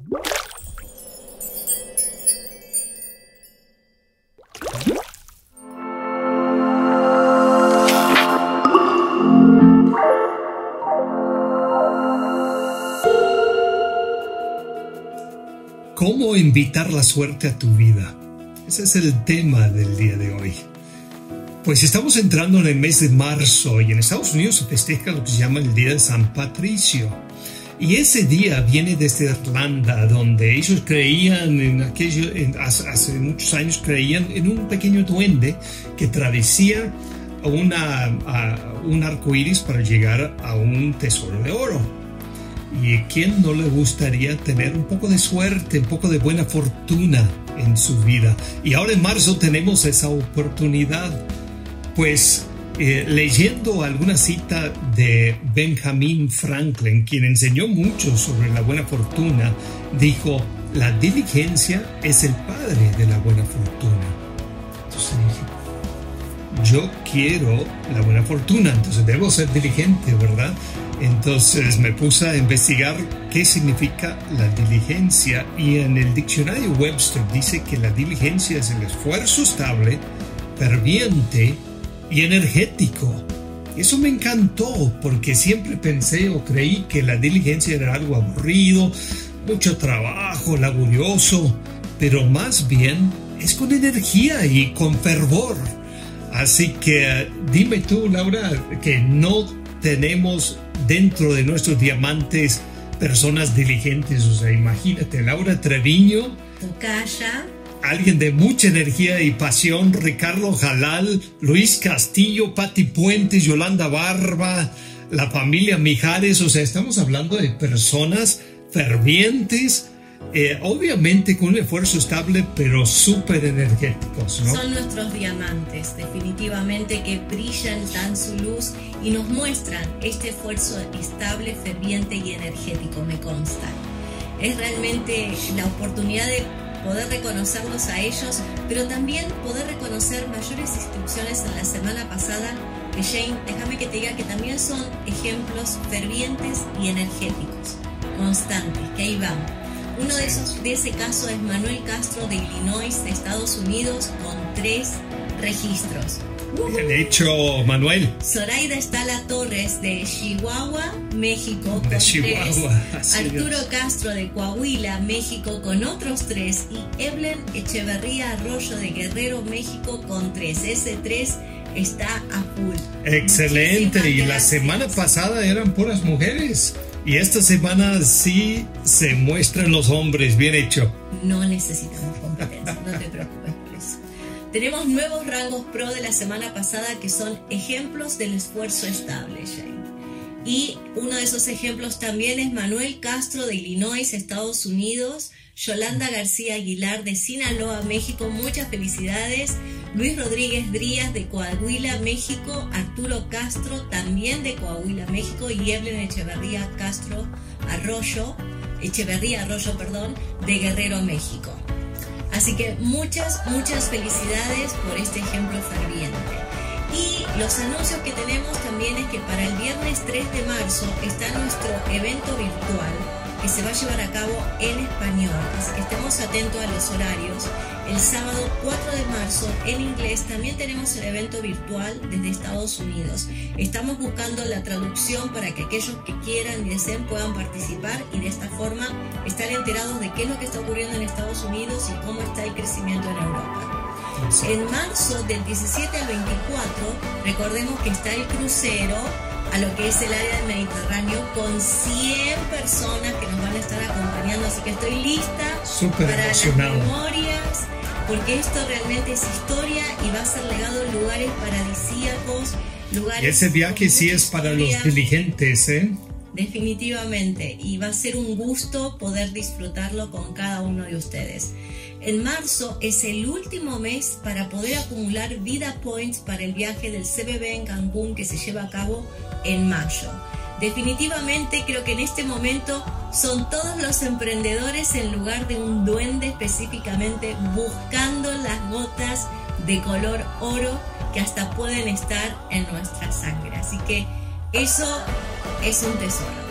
¿Cómo invitar la suerte a tu vida? Ese es el tema del día de hoy. Pues estamos entrando en el mes de marzo y en Estados Unidos se festeja lo que se llama el Día de San Patricio. Y ese día viene desde Irlanda, donde ellos creían hace muchos años creían en un pequeño duende que travesía un arco iris para llegar a un tesoro de oro. ¿Y a quién no le gustaría tener un poco de suerte, un poco de buena fortuna en su vida? Y ahora en marzo tenemos esa oportunidad. Pues leyendo alguna cita de Benjamin Franklin, quien enseñó mucho sobre la buena fortuna, dijo: la diligencia es el padre de la buena fortuna. Entonces dije, yo quiero la buena fortuna, entonces debo ser diligente, ¿verdad? Entonces me puse a investigar qué significa la diligencia, y en el diccionario Webster dice que la diligencia es el esfuerzo estable, ferviente y energético. Eso me encantó porque siempre pensé o creí que la diligencia era algo aburrido, mucho trabajo, laborioso, pero más bien es con energía y con fervor. Así que dime tú, Laura, que no tenemos dentro de nuestros diamantes personas diligentes. O sea, imagínate, Laura Treviño, Tocaya, alguien de mucha energía y pasión, Ricardo Jalal, Luis Castillo, Pati Puentes, Yolanda Barba, la familia Mijares. O sea, estamos hablando de personas fervientes, obviamente con un esfuerzo estable, pero súper energéticos, ¿no? Son nuestros diamantes, definitivamente, que brillan, dan su luz y nos muestran este esfuerzo estable, ferviente y energético, me consta. Es realmente la oportunidad de poder reconocerlos a ellos, pero también poder reconocer mayores instrucciones en la semana pasada, que Jane, déjame que te diga que también son ejemplos fervientes y energéticos, constantes, que ahí van. Uno de ese caso es Manuel Castro de Illinois, de Estados Unidos, con 3 registros. Bien hecho, Manuel. Zoraida Estala Torres de Chihuahua, México, con De 3. Chihuahua. Arturo Castro de Coahuila, México, con otros 3. Y Evelyn Echeverría Arroyo de Guerrero, México, con 3. Ese 3 está a full. Excelente. Muchísimas Y la gracias. semana pasada eran puras mujeres. Y esta semana sí se muestran los hombres. Bien hecho. No necesitamos competencia, no te preocupes por eso. Tenemos nuevos rangos pro de la semana pasada que son ejemplos del esfuerzo estable, Jane. Y uno de esos ejemplos también es Manuel Castro de Illinois, Estados Unidos, Yolanda García Aguilar de Sinaloa, México, muchas felicidades. Luis Rodríguez Díaz de Coahuila, México, Arturo Castro también de Coahuila, México, y Evelyn Echeverría Arroyo, de Guerrero, México. Así que muchas felicidades por este ejemplo ferviente. Y los anuncios que tenemos también es que para el viernes 3 de marzo está nuestro evento virtual que se va a llevar a cabo en español, así que estemos atentos a los horarios. El sábado 4 de marzo en inglés también tenemos el evento virtual desde Estados Unidos. Estamos buscando la traducción para que aquellos que quieran y deseen puedan participar y de esta forma estar enterados de qué es lo que está ocurriendo en Estados Unidos y cómo está el crecimiento en Europa. Sí. En marzo del 17 al 24, recordemos que está el crucero a lo que es el área del Mediterráneo con 100 personas que nos van a estar acompañando, así que estoy lista Súper para emocionado. las memorias, porque esto realmente es historia y va a ser legado en lugares paradisíacos, lugares... Y ese viaje sí es para los diligentes, ¿eh? Definitivamente, y va a ser un gusto poder disfrutarlo con cada uno de ustedes. En marzo es el último mes para poder acumular Vida Points para el viaje del CBB en Cancún que se lleva a cabo en mayo. Definitivamente creo que en este momento son todos los emprendedores en lugar de un duende específicamente buscando las gotas de color oro que hasta pueden estar en nuestra sangre. Así que eso es un tesoro.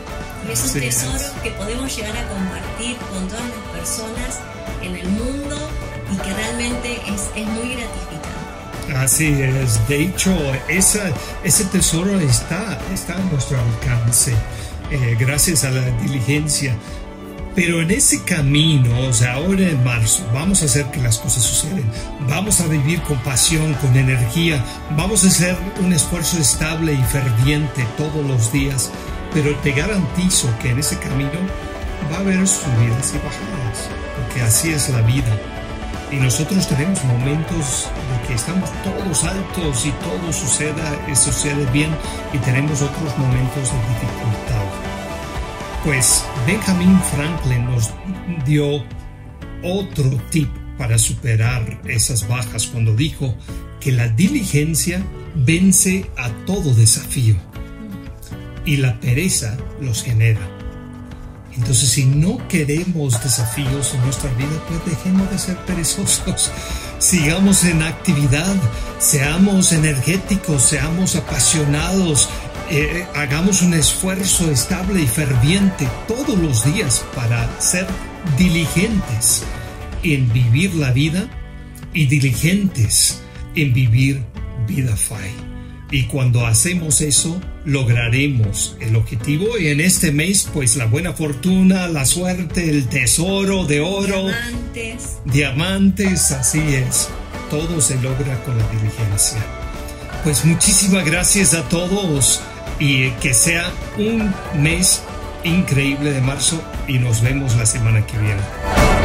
Y esos Así tesoros es. que podemos llegar a compartir con todas las personas en el mundo y que realmente es muy gratificante. Así es. De hecho, ese tesoro está a nuestro alcance, gracias a la diligencia. Pero en ese camino, o sea, ahora en marzo, vamos a hacer que las cosas sucedan. Vamos a vivir con pasión, con energía. Vamos a hacer un esfuerzo estable y ferviente todos los días. Pero te garantizo que en ese camino va a haber subidas y bajadas, porque así es la vida. Y nosotros tenemos momentos en que estamos todos altos y todo sucede bien, y tenemos otros momentos de dificultad. Pues Benjamin Franklin nos dio otro tip para superar esas bajas cuando dijo que la diligencia vence a todo desafío y la pereza los genera. Entonces, si no queremos desafíos en nuestra vida, pues dejemos de ser perezosos. Sigamos en actividad, seamos energéticos, seamos apasionados, hagamos un esfuerzo estable y ferviente todos los días para ser diligentes en vivir la vida y diligentes en vivir vida FI. Y cuando hacemos eso, lograremos el objetivo. Y en este mes, pues la buena fortuna, la suerte, el tesoro de oro, diamantes, así es. Todo se logra con la diligencia. Pues muchísimas gracias a todos y que sea un mes increíble de marzo y nos vemos la semana que viene.